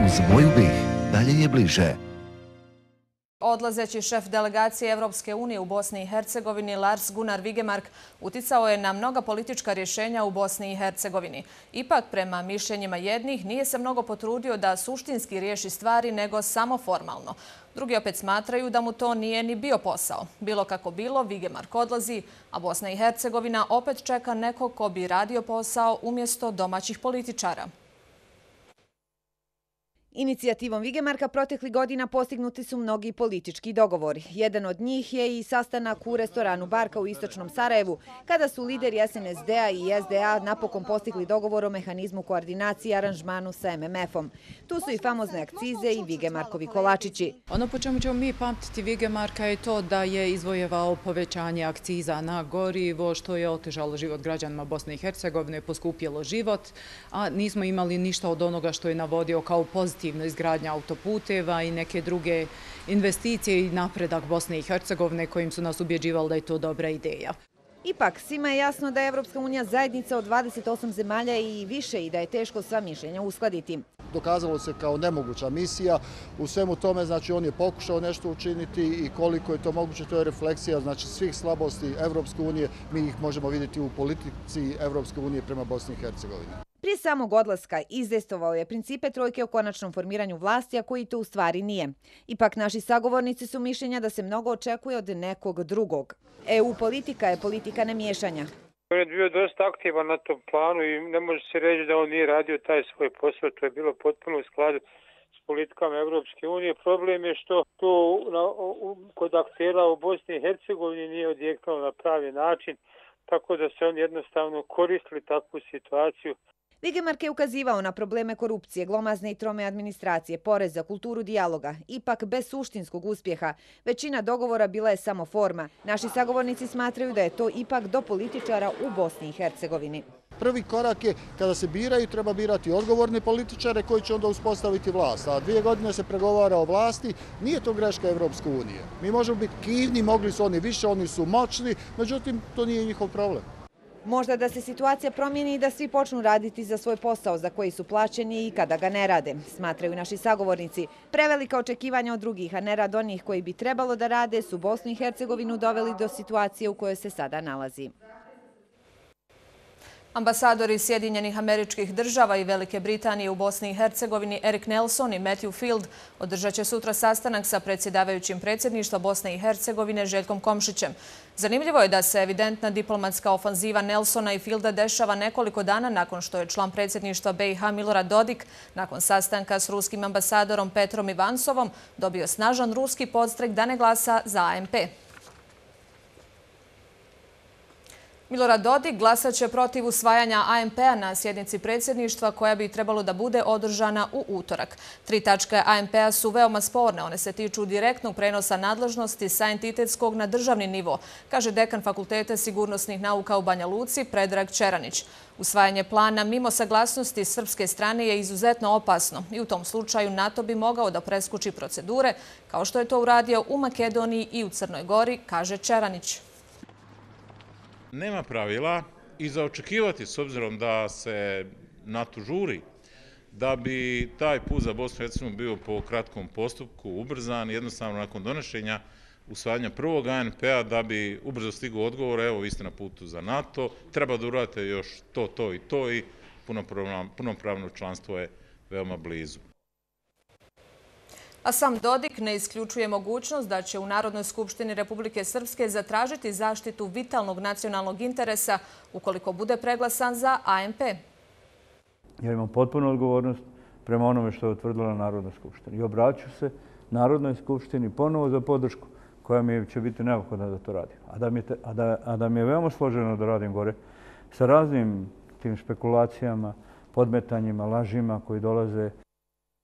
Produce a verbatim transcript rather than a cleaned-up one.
Uz moju bih, dalje je bliže. Odlazeći šef delegacije Evropske unije u Bosni i Hercegovini Lars Gunnar Vigemark uticao je na mnoga politička rješenja u Bosni i Hercegovini. Ipak, prema mišljenjima jednih, nije se mnogo potrudio da suštinski riješi stvari nego samo formalno. Drugi opet smatraju da mu to nije ni bio posao. Bilo kako bilo, Vigemark odlazi, a Bosna i Hercegovina opet čeka nekog ko bi radio posao umjesto domaćih političara. Inicijativom Vigemarka proteklih godina postignuti su mnogi politički dogovori. Jedan od njih je i sastanak u restoranu Barka u istočnom Sarajevu, kada su lideri S N S D-a i S D A napokon postigli dogovor o mehanizmu koordinacije i aranžmanu sa M M F-om. Tu su i famozne akcize i Vigemarkovi kolačići. Ono po čemu ćemo mi pamtiti Vigemarka je to da je izvojevao povećanje akciza na gorivo, što je otežalo život građanima Bosne i Hercegovine, poskupjelo život, a nismo imali ništa od onoga što je navodio kao pozitivno izgradnja autoputeva i neke druge investicije i napredak Bosne i Hercegovine kojim su nas ubjeđivali da je to dobra ideja. Ipak, svima je jasno da je Evropska unija zajednica od dvadeset osam zemalja i više i da je teško sva mišljenja uskladiti. Dokazalo se kao nemoguća misija. U svemu tome, znači, on je pokušao nešto učiniti i koliko je to moguće, to je refleksija, znači, svih slabosti Evropske unije. Mi ih možemo vidjeti u politici Evropske unije prema Bosni i Hercegovini. Prije samog odlaska izdejstvovao je principe trojke o konačnom formiranju vlasti, a koji to u stvari nije. Ipak naši sagovornici su mišljenja da se mnogo očekuje od nekog drugog. E U politika je politika nemiješanja. On je bio dosta aktivan na tom planu i ne može se reći da on nije radio taj svoj posao. To je bilo potpuno u skladu s politikama Evropske unije. Problem je što to kod aktera u Bosni i Hercegovini nije odjeknulo na pravi način, tako da se oni jednostavno koristili takvu situaciju. Vigemark je ukazivao na probleme korupcije, glomazne i trome administracije, poreza, kulturu dijaloga. Ipak, bez suštinskog uspjeha, većina dogovora bila je samo forma. Naši sagovornici smatraju da je to ipak do političara u Bosni i Hercegovini. Prvi korak je, kada se biraju, treba birati odgovorne političare koji će onda uspostaviti vlast. A dvije godine se pregovara o vlasti, nije to greška Evropske unije. Mi možemo biti kivni, mogli su oni više, oni su moćni, međutim, to nije njihov problem. Možda da se situacija promijeni i da svi počnu raditi za svoj posao za koji su plaćeni i kada ga ne rade, smatraju naši sagovornici. Prevelika očekivanja od drugih, a nerad onih koji bi trebalo da rade, su Bosnu i Hercegovinu doveli do situacije u kojoj se sada nalazi. Ambasadori Sjedinjenih Američkih Država i Velike Britanije u Bosni i Hercegovini Erik Nelson i Matthew Field održat će sutra sastanak sa predsjedavajućim predsjedništva Bosne i Hercegovine Željkom Komšićem. Zanimljivo je da se evidentna diplomatska ofanziva Nelsona i Fielda dešava nekoliko dana nakon što je član predsjedništva B i H Milorad Dodik nakon sastanka s ruskim ambasadorom Petrom Ivansovom dobio snažan ruski podstrek da ne glasa za A N P. Milorad Dodik glasat će protiv usvajanja A N P-a na sjednici predsjedništva koja bi trebalo da bude održana u utorak. Tri tačke A N P-a su veoma sporne. One se tiču direktnog prenosa nadležnosti sa entitetskog na državni nivo, kaže dekan Fakulteta sigurnosnih nauka u Banja Luci Predrag Čeranić. Usvajanje plana mimo saglasnosti srpske strane je izuzetno opasno i u tom slučaju NATO bi mogao da preskuči procedure, kao što je to uradio u Makedoniji i u Crnoj Gori, kaže Čeranić. Nema pravila i za očekivati, s obzirom da se NATO žuri, da bi taj put za Bosnu i Hercegovinu bio po kratkom postupku ubrzan, jednostavno nakon donošenja usvajanja prvog A N P-a da bi ubrzo stigao odgovor, evo vi ste na putu za NATO, treba da uradite još to, to i to i punopravno članstvo je veoma blizu. A sam Dodik ne isključuje mogućnost da će u Narodnoj skupštini Republike Srpske zatražiti zaštitu vitalnog nacionalnog interesa ukoliko bude preglasan za A N P. Ja imam potpunu odgovornost prema onome što je utvrdila Narodna skupština. I obraću se Narodnoj skupštini ponovo za podršku koja mi će biti neophodna da to radim. A da mi, te, a da, a da mi je veoma složeno da radim gore sa raznim tim špekulacijama, podmetanjima, lažima koji dolaze